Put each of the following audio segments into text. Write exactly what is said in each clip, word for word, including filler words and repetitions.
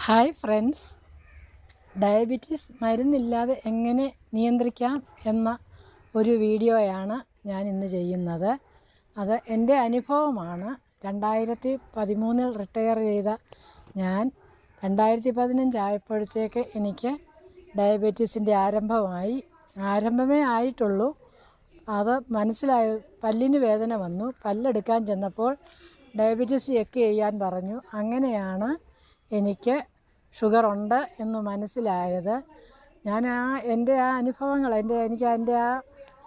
Hi friends, diabetes മരുന്നില്ലാതെ എങ്ങനെ നിയന്ത്രിക്കാം എന്ന ഒരു വീഡിയോയാണ് ഞാൻ ഇന്ന് ചെയ്യുന്നത്. അത് എൻ്റെ അനുഭവമാണ്. രണ്ടായിരത്തി പതിമൂന്നിൽ റിട്ടയർ ചെയ്ത ഞാൻ രണ്ടായിരത്തി പതിനഞ്ചായപ്പോഴത്തേക്ക് എനിക്ക് ഡയബറ്റീസിൻ്റെ ആരംഭമായി ആരംഭമേ ആയിട്ടുള്ളൂ. അത് മനസ്സിലായ പല്ലിന് വേദന വന്നു. പല്ലെടുക്കാൻ ചെന്നപ്പോൾ ഡയബറ്റീസ് ചെക്ക് ചെയ്യാൻ പറഞ്ഞു. അങ്ങനെയാണ് എനിക്ക് ഷുഗർ ഉണ്ട് എന്ന് മനസ്സിലായത്. ഞാൻ ആ എൻ്റെ ആ അനുഭവങ്ങൾ എൻ്റെ എനിക്ക് എൻ്റെ ആ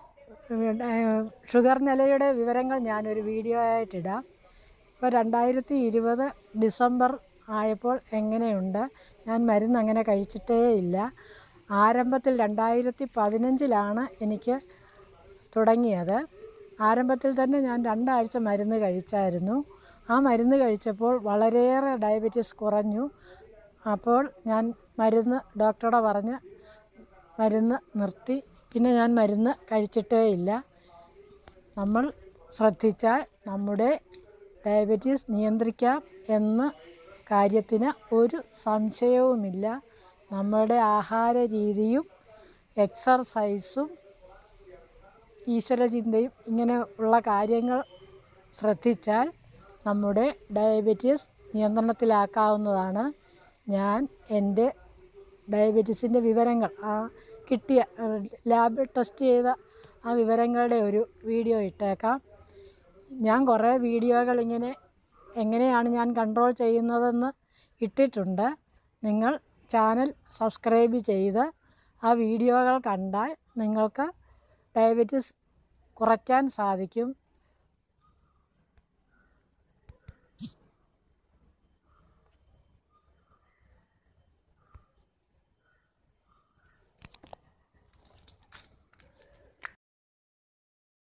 ഷുഗർ നിലയുടെ വിവരങ്ങൾ ഞാനൊരു വീഡിയോ ആയിട്ടിടാം. ഇപ്പോൾ രണ്ടായിരത്തി ഇരുപത് ഡിസംബർ ആയപ്പോൾ എങ്ങനെയുണ്ട്? ഞാൻ മരുന്ന് അങ്ങനെ കഴിച്ചിട്ടേ ഇല്ല. ആരംഭത്തിൽ രണ്ടായിരത്തി പതിനഞ്ചിലാണ് എനിക്ക് തുടങ്ങിയത്. ആരംഭത്തിൽ തന്നെ ഞാൻ രണ്ടാഴ്ച മരുന്ന് കഴിച്ചായിരുന്നു. ആ മരുന്ന് കഴിച്ചപ്പോൾ വളരെയേറെ ഡയബറ്റീസ് കുറഞ്ഞു. അപ്പോൾ ഞാൻ മരുന്ന് ഡോക്ടറുടെ പറഞ്ഞ് മരുന്ന് നിർത്തി. പിന്നെ ഞാൻ മരുന്ന് കഴിച്ചിട്ടേ ഇല്ല. നമ്മൾ ശ്രദ്ധിച്ചാൽ നമ്മുടെ ഡയബറ്റീസ് നിയന്ത്രിക്കാം എന്ന കാര്യത്തിന് ഒരു സംശയവുമില്ല. നമ്മുടെ ആഹാര രീതിയും എക്സർസൈസും ഈശ്വരചിന്തയും ഇങ്ങനെ ഉള്ള കാര്യങ്ങൾ ശ്രദ്ധിച്ചാൽ നമ്മുടെ ഡയബറ്റീസ് നിയന്ത്രണത്തിലാക്കാവുന്നതാണ്. ഞാൻ എൻ്റെ ഡയബറ്റീസിൻ്റെ വിവരങ്ങൾ ആ കിട്ടിയ ലാബ് ടെസ്റ്റ് ചെയ്ത ആ വിവരങ്ങളുടെ ഒരു വീഡിയോ ഇട്ടേക്കാം. ഞാൻ കുറേ വീഡിയോകൾ ഇങ്ങനെ എങ്ങനെയാണ് ഞാൻ കൺട്രോൾ ചെയ്യുന്നതെന്ന് ഇട്ടിട്ടുണ്ട്. നിങ്ങൾ ചാനൽ സബ്സ്ക്രൈബ് ചെയ്ത് ആ വീഡിയോകൾ കണ്ടാൽ നിങ്ങൾക്ക് ഡയബറ്റീസ് കുറയ്ക്കാൻ സാധിക്കും.